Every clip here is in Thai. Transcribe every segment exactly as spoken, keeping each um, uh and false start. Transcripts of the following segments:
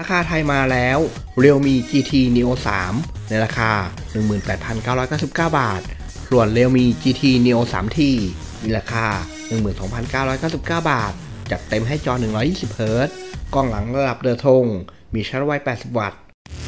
คาไทยมาแล้ว Realme จี ที Neo สาม ในราคา หนึ่งหมื่นแปดพันเก้าร้อยเก้าสิบเก้า บาทส่วน Realme จี ที Neo ทรี ที มีราคา หนึ่งหมื่นสองพันเก้าร้อยเก้าสิบเก้า บาทจัดเต็มให้จอหนึ่งร้อยยี่สิบเฮิร์ตซ์กล้องหลังระดับเรือธงมีชาร์จไวแปดสิบวัตต์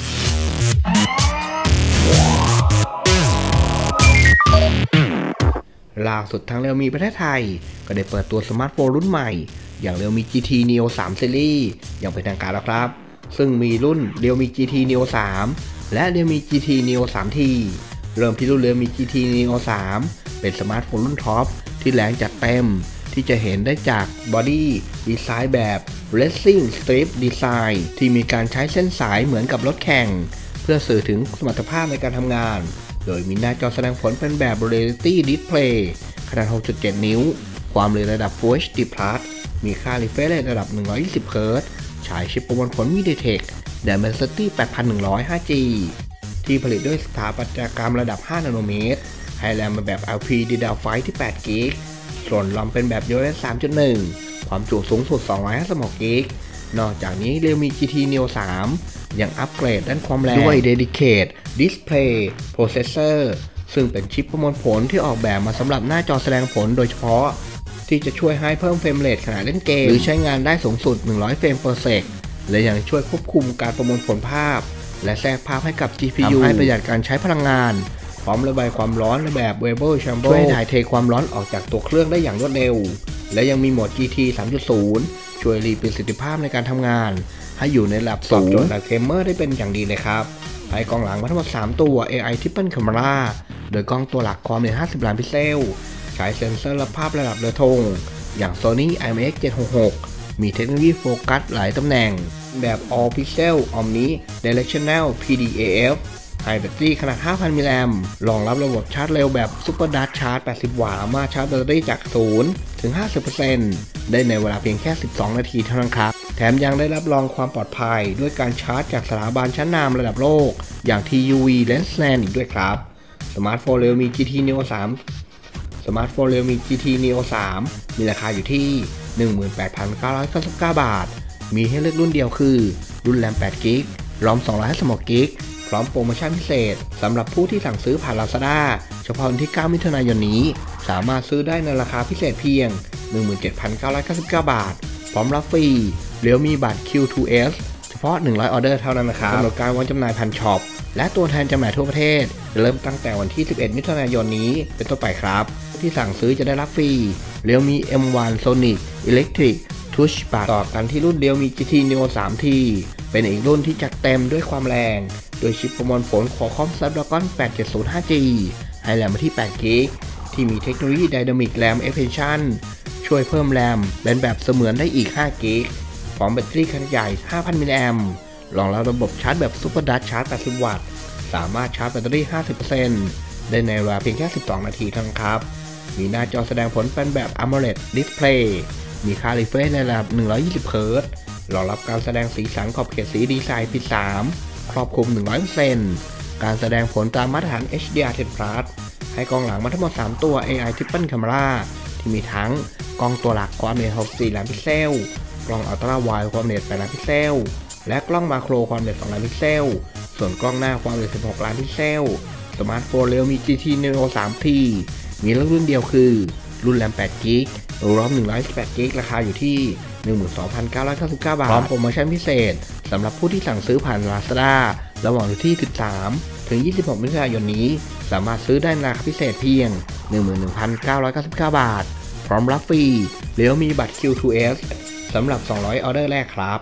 ล่าสุดทาง Realme ประเทศไทยก็ได้เปิดตัวสมาร์ทโฟนรุ่นใหม่อย่าง Realme จี ที Neo สาม Series อย่างเป็นทางการแล้วครับซึ่งมีรุ่น Realme จี ที Neo สาม และ Realme จี ที Neo ทรี ที เริ่มที่รุ่น Realme จี ที Neo สาม เป็นสมาร์ทโฟนรุ่นท็อปที่แรงจัดเต็มที่จะเห็นได้จากบอดี้ดีไซน์แบบ Racing Strip Design ที่มีการใช้เส้นสายเหมือนกับรถแข่งเพื่อสื่อถึงสมรรถภาพในการทำงานโดยมีหน้าจอแสดงผลเป็นแบบ Reality Display ขนาด หกจุดเจ็ด นิ้วความเร็วระดับ Full เอช ดี Plus มีค่า Refresh Rate ระดับหนึ่งร้อยยี่สิบเฮิร์ตซ์ฉายชิปประมวลผล MediaTek Dimensity แปดพันหนึ่งร้อย ห้าจี ที่ผลิตด้วยสถาปัตยกรรมระดับห้านาโนเมตรให้แรมเป็นแบบ แอล พี ดี แอล ไฟว์ ที่แปดกิกะไบต์ส่วนรอมเป็นแบบ ยู เอฟ เอส สามจุดหนึ่ง ความจุสูงสุดสองร้อยห้าสิบหกกิกะไบต์นอกจากนี้ Realme จี ที Neo สาม ยังอัปเกรดด้านความแรงด้วย Dedicated Display Processor ซึ่งเป็นชิปประมวลผลที่ออกแบบมาสำหรับหน้าจอแสดงผลโดยเฉพาะที่จะช่วยให้เพิ่มเฟรมเรทขณะเล่นเกมหรือใช้งานได้สูงสุดหนึ่งร้อยเฟรม per sec และยังช่วยควบคุมการประมวลผลภาพและแทรกภาพให้กับ จี พี ยู ทำให้ประหยัดการใช้พลังงานพร้อมระบายความร้อนในแบบ Variable Chamber ช่วยถ่ายเทความร้อนออกจากตัวเครื่องได้อย่างรวดเร็วและยังมีโหมด จี ที สามจุดศูนย์ ช่วยรีประสิทธิภาพในการทำงานให้อยู่ในระดับสูงตอบโจทย์แบบเกมเมอร์ได้เป็นอย่างดีเลยครับให้กล้องหลังมาทั้งหมดสามตัว เอ ไอ Triple Camera โดยกล้องตัวหลักความละเอียดห้าสิบล้านพิกเซลใช้เซ็นเซอร์รับภาพระดับเรือธงอย่าง Sony ไอ เอ็ม เอ็กซ์ เจ็ดหกหก มีเทคโนโลยีโฟกัสหลายตำแหน่งแบบ All Pixel Omni Directional พี ดี เอ เอฟ ไฮแบตเตอรี่ขนาด ห้าพัน มิลลิแอมป์รองรับระบบชาร์จเร็วแบบ Super Fast Charge แปดสิบ วัตต์สามารถชาร์จแบตเตอรี่จาก ศูนย์ ถึง ห้าสิบเปอร์เซ็นต์ ได้ในเวลาเพียงแค่ สิบสอง นาทีเท่านั้นครับแถมยังได้รับรองความปลอดภัยด้วยการชาร์จจากสถาบันชั้นนำระดับโลกอย่าง ที ยู วี Lensman อีกด้วยครับสมาร์ทโฟน Realme จี ที Neo สาม สมาร์ทโฟน Realme จี ที Neo สาม มีราคาอยู่ที่ หนึ่งหมื่นแปดพันเก้าร้อยเก้าสิบเก้า บาทมีให้เลือกรุ่นเดียวคือรุ่นแรมแปดกิกะไบต์รอมสองร้อยห้าสิบหกกิกะไบต์พร้อมโปรโมชั่นพิเศษสำหรับผู้ที่สั่งซื้อผ่าน Lazada เฉพาะวันที่เก้ามิถุนายนนี้สามารถซื้อได้ในราคาพิเศษเพียง หนึ่งหมื่นเจ็ดพันเก้าร้อยเก้าสิบเก้า บาทพร้อมรับฟรี Realme บัตร คิว ทู เอส เฉพาะหนึ่งร้อยออเดอร์เท่านั้นนะครับกำหนดการวางจำหน่ายผ่านช็อปและตัวแทนจำหน่ายทั่วประเทศเริ่มตั้งแต่วันที่สิบเอ็ดมิถุนายนนี้เป็นต้นไปครับที่สั่งซื้อจะได้รับฟรี Realme เอ็ม วัน Sonic Electric Touch Bar ต่อกันที่รุ่น Realme จี ที Neo ทรี ที เป็นอีกรุ่นที่จัดเต็มด้วยความแรงโดยชิปประมวลผล Qualcomm Snapdragon แปดเจ็ดศูนย์ ห้าจี ให้แรมมาที่แปดกิกะไบต์ที่มีเทคโนโลยี Dynamic RAM Expansion ช่วยเพิ่มแรมเป็นแบบเสมือนได้อีกห้ากิกะไบต์พร้อมแบตเตอรี่ขนาดใหญ่ ห้าพัน มิลลิแอมป์รองรับระบบชาร์จแบบ Super Fast Charge แปดสิบ วัตต์สามารถชาร์จแบตเตอรี่ ห้าสิบเปอร์เซ็นต์ ได้ในเวลาเพียงแค่สิบสองนาทีเท่านั้นครับมีหน้าจอแสดงผลเป็นแบบ AMOLED Display มีค่า Refresh ในระดับหนึ่งร้อยยี่สิบเฮิร์ตซ์รองรับการแสดงสีสันขอบเขตสีดีไซน์ พี สาม ครอบคลุม หนึ่งร้อยเปอร์เซ็นต์ การแสดงผลตามมาตรฐาน เอช ดี อาร์ สิบ Plus ให้กล้องหลังมาทั้งหมดสามตัว เอ ไอ Triple Camera ที่มีทั้งกล้องตัวหลักความละเอียดหกสิบสี่ล้านพิกเซลกล้องอัลตร้าไวด์ความละเอียดแปดล้านพิกเซลและกล้องมาโครความละเอียดสองล้านพิกเซลส่วนกล้องหน้าความละเอียดสิบหกล้านพิกเซลสมาร์ทโฟน Realme จี ที Neo ทรี ที มีรุ่นเดียวคือรุ่นแรมแปดกิกะไบต์รอมหนึ่งร้อยสิบแปดกิกะไบต์ราคาอยู่ที่ หนึ่งหมื่นสองพันเก้าร้อยเก้าสิบเก้า บาทพร้อมโปรโมชั่นพิเศษสำหรับผู้ที่สั่งซื้อผ่าน Lazada ระหว่างวันที่สิบสามถึงยี่สิบหกมิถุนายนนี้สามารถซื้อได้ในราคาพิเศษเพียง หนึ่งหมื่นหนึ่งพันเก้าร้อยเก้าสิบเก้า บาทพร้อมรับฟรี Realme บัตร คิว ทู เอส สำหรับสองร้อยออเดอร์แรกครับ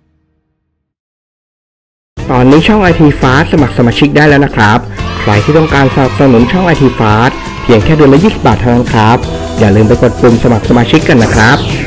ตอนนี้ช่อง ไอ ที Fast สมัครสมาชิกได้แล้วนะครับใครที่ต้องการสนับสนุนช่อง ไอ ที Fast เพียงแค่เดือนละยี่สิบบาทเท่านั้นครับอย่าลืมไปกดปุ่มสมัครสมาชิกกันนะครับ